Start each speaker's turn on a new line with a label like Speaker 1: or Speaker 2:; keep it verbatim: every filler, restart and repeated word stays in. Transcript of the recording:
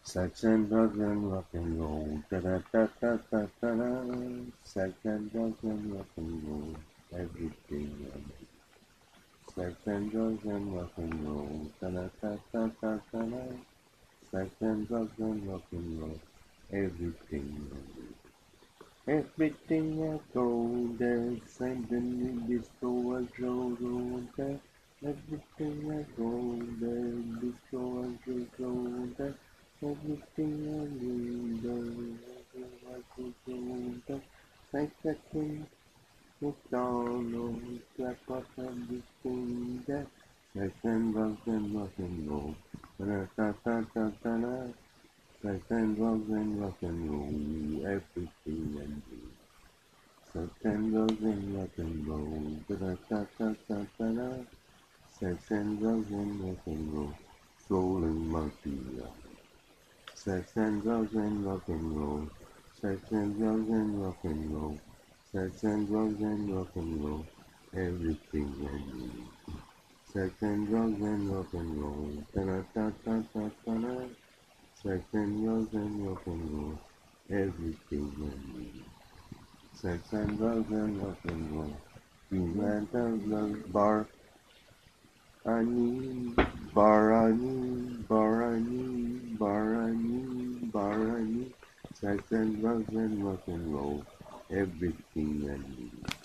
Speaker 1: Sex and drugs and rock and roll, da da da da da da da. Sex and drugs and rock and roll, everything I need. Sex and drugs and rock and roll, da da da da da da da. Sex and drugs and rock and roll, everything I need. Everything I go there, suddenly disco I go there. Everything I go there, disco I go there. Everything I do there, I go there. Like a king, McDonald's, black pot everything there. Sex and drugs and rock and roll, da da da da da da. Sex and drugs and rock and roll, everything I do. Sex and drugs and rock and roll, da da da da da da da. Sex and drugs and rock and roll, strolling mafia. Sex and drugs and rock and roll, sex and drugs and rock and roll, sex and drugs and rock and roll, everything I need. Sex and drugs and rock and roll, da da da da da da da. Sex and drugs and rock and roll, everything I need. Sex and drugs and rock and roll, you and the bar. I need, bar I need, bar I need, bar I need, bar I need. Sex and drugs and rock and roll, everything I need.